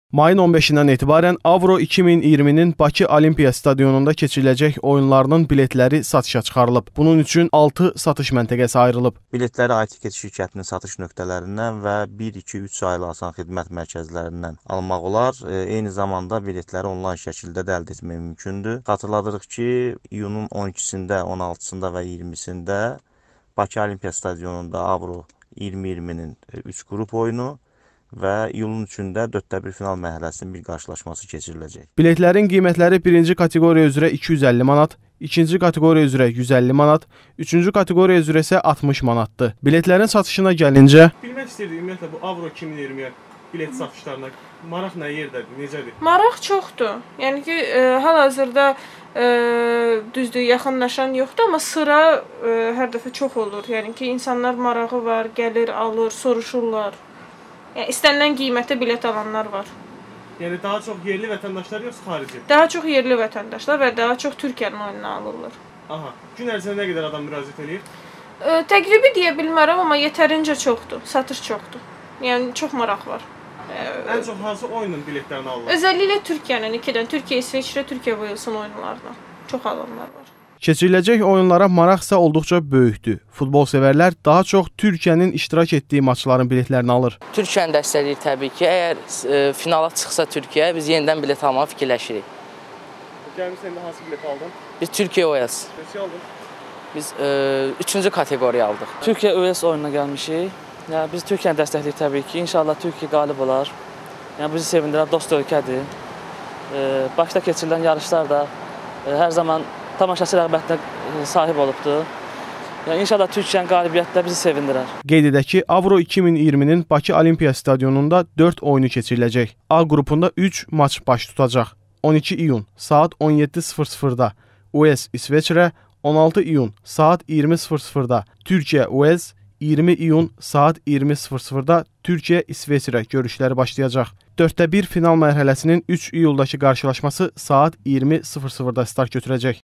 Mayın 15-dən etibarən Avro 2020-nin Bakı Olimpiya Stadionunda keçiriləcək oyunlarının biletləri satışa çıxarılıb. Bunun üçün 6 satış məntəqəsi ayrılıb. Biletləri ATKT şirkətinin satış nöqtələrindən və 1-2-3 sayılı asan xidmət mərkəzlərindən almaq olar. Eyni zamanda biletləri onlayn şəkildə də əldə etmək mümkündür. Xatırladırıq ki, iyunun 12-sində, 16-sında və 20-sində Bakı Olimpiya Stadionunda Avro 2020-nin 3 qrup oyunu və iyulun 3-də 4-1 final mərhələsinin bir qarşılaşması keçiriləcək. Biletlərin qiymətləri 1-ci kateqoriya üzrə 250 manat, 2-ci kateqoriya üzrə 150 manat, 3-cü kateqoriya üzrə isə 60 manatdır. Biletlərin satışına gəlincə, bilmək istəyirdim, ümumiyyətlə bu Avro 2020 bilet satışlarına maraq nə yerdədir, necədir? Maraq çoxdur. Yəni ki, hal-hazırda düzdür, yaxınlaşan yoxdur, amma sıra hər dəfə çox olur. Yəni ki, insanlar marağı var, gəlir, alır, soruşurlar. Yəni, istənilən qiymətə bilet alanlar var. Yəni daha çox yerli vətəndaşlar yoxsa xarici? Daha çox yerli vətəndaşlar və daha çox Türkiyənin oyununu alırlar. Aha. Gün ərzində nə qədər adam müraciət edir? Təqribi deyə bilmərəm, amma yetərincə çoxdur, satış çoxdur. Yəni çox maraq var. Ən çox hansı oyunun biletlərini alırlar? Özəlliklə Türkiyənin ikidən, Türkiyə, İsveçrə, Türkiyə Walesin oyunlarına çox alanlar var. Keçiriləcək oyunlara maraq isə olduqca böyükdür. Futbol sevərlər daha çox Türkiyənin iştirak etdiyi maçların biletlərini alır. Türkiyəni dəstəkləyir təbii ki. Əgər finala çıxsa Türkiyə, biz yenidən bilet almağı fikirləşirik. Gəlmişsən də hansı bilet aldın? Biz Türkiyə Wales. Neçə aldın? Biz 3-cü kateqoriya aldıq. Türkiyə Wales oyununa gəlmişik. Yəni biz Türkiyəni dəstəkləyir təbii ki. İnşallah Türkiyə qalib olar. Yəni bizi sevindirən dost ölkədir. Bakıda keçirilən yarışlar da hər zaman tamaşaçı rəğbətinə sahib olubdur. Yəni inşallah Türkiyənin qalibiyyətlə bizi sevindirər. Qeyd edək ki, Avro 2020-nin Bakı Olimpiya Stadionunda 4 oyunu keçiriləcək. A qrupunda 3 maç baş tutacaq. 12 iyun saat 17:00-da US İsveçrə, 16 iyun saat 20:00-da Türkiyə Wales, 20 iyun saat 20:00-da Türkiyə İsveçrə görüşləri başlayacaq. 4-1 final mərhələsinin 3 iyuldakı qarşılaşması saat 20:00-da start götürəcək.